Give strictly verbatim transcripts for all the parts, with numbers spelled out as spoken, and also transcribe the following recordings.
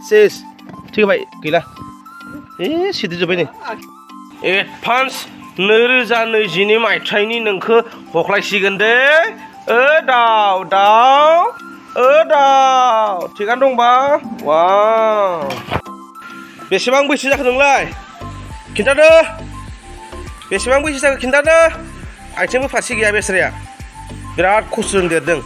cess थैबाय गैला ए सिदिजोब्बाय नै एडभान्स नैरोजा नैजिनै मायथाइनि नोंखौ हख्लायसिगोन दे ओ दाउ दाउ ओ दाउ थिगानो दंबा वाव बेसेबां बैसो जाखो नोंलाय खिन्थादो बेसेबां बैसो जाखो खिन्थादो आथिंबो फारसे गैया बेसराया बिराद खस्थ'जों देरदों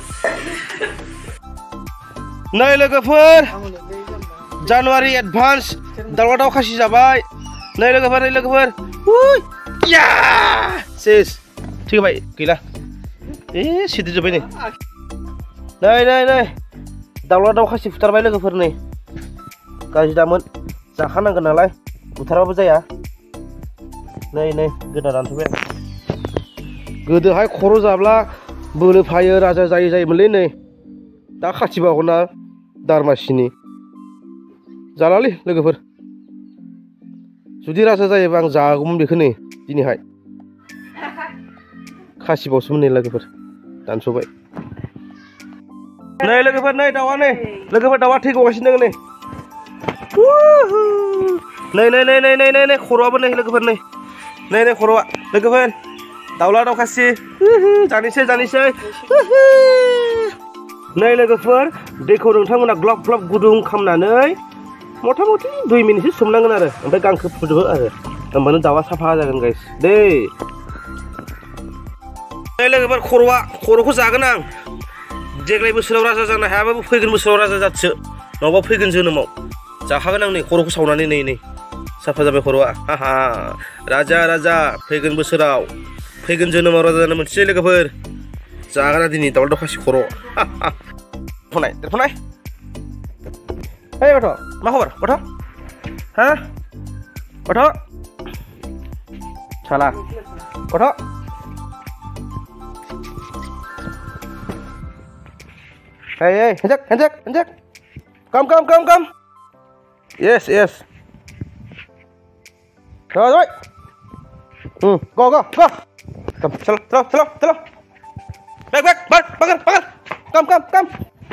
नै लोगोफोर जानुवारि एडभान्स दाउला दाउ खासि जाबाय नै लोगोफोर नै लोगोफोर या सेस थैबाय गैला ए सिदिजोब्बाय नै नै नै नै दाउला दाउ खासि फुथारबाय लोगोफोर नै गाज्रि दामोन जाखानांगोन नालाय बुथाराबाबो जाया नै नै गोदा रानथ'बाय गोदोहाय खर' जाब्ला बोलो फायो राजा जायो जायोमोनलै नै दा खाथिबावना दारमासिनि जालालै लोगोफोर जुदि राजा जायोबा आं जागौमोन बेखौ नै दिनैहाय खासिबावसोमोन नै लोगोफोर दानस'बाय नै लोगोफोर नै दाउआ नै लोगोफोर दाउआ थैगगासिनो दङ नै नै नै नै नै नै नै खर'आबो नै लोगोफोर नै नै नै खर'आ लोगोफोर दाउला दाउ खासि जानोसै जानोसै नै लोगोफोर दैखौ नोंथांमोना ग्लब ग्लब गुदुं खालामनानै मथा मथि दुइ मिनिटसो सोमनांगोन आरो ओमफ्राय गांखौ फुजोबो आरो होमबानो दाउआ साफा जागोन गाइस दै नै लोगोफोर खर'आ खर'खौ जागोन आं देग्लाय बोसोराव राजा जानो हायाबाबो फैगोन बोसोराव राजा जाथोसो नङाबा फैगोन जोनोमाव जाखागोन आं नै खर'खौ सावनानै नै नै साफा जाबाय खर'आ हाहा राजा राजा फैगोन बोसोराव फैगोन जोनोमाव राजा जानो मोनसे लोगोफोर जागोन दिनै दाउला दाउ खासि खर' देरफुनाय देरफुनाय ओइ गथ' मा खबर गथ' हा गथ' साला गथ' hey hey hanjak hanjak hanjak come come come come yes yes rồi rồi ừ go go go come chalo chalo chalo chalo back back back back back come come come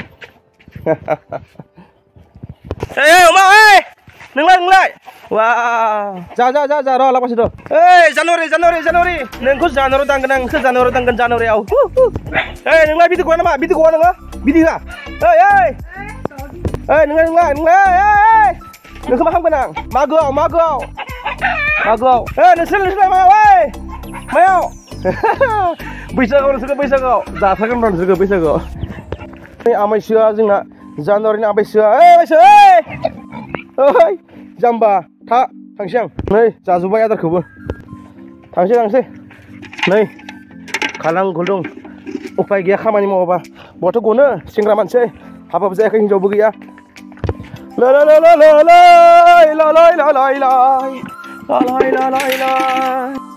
hey hey oma hey nâng lên nâng lên wow ja ja ja ja rồi lapas itu hey Januari Januari Januari nengku Januari tanggal nengku Januari tanggal Januari au hey nâng lên bidu gua nama bidu gua nengah bidu lah hey hey hey nâng lên nâng lên nâng lên hey nengku maham kenang magau magau magau hey nengsil nengsil mau hey mau bisa kau nengsil bisa kau जाथारगोन र' नोंसोरखौ बैसागोआव नै आमाइसोआ जोंना जानुवारिनि आमाइसोआ ओइ बैसो ओइ ओइ जाम्बा था थांसै आं नै जाजोब्बाय आदारखौबो थांसै थांसै नै खालां खुलुं उफाय गैया खामानि मावाबा बहाथो गनो सेंग्रा मानसि हाबाबो जायाखै हिनजावबो गैया ला ला ला ला ला ला ला ला ला ला ला ला ला ला ला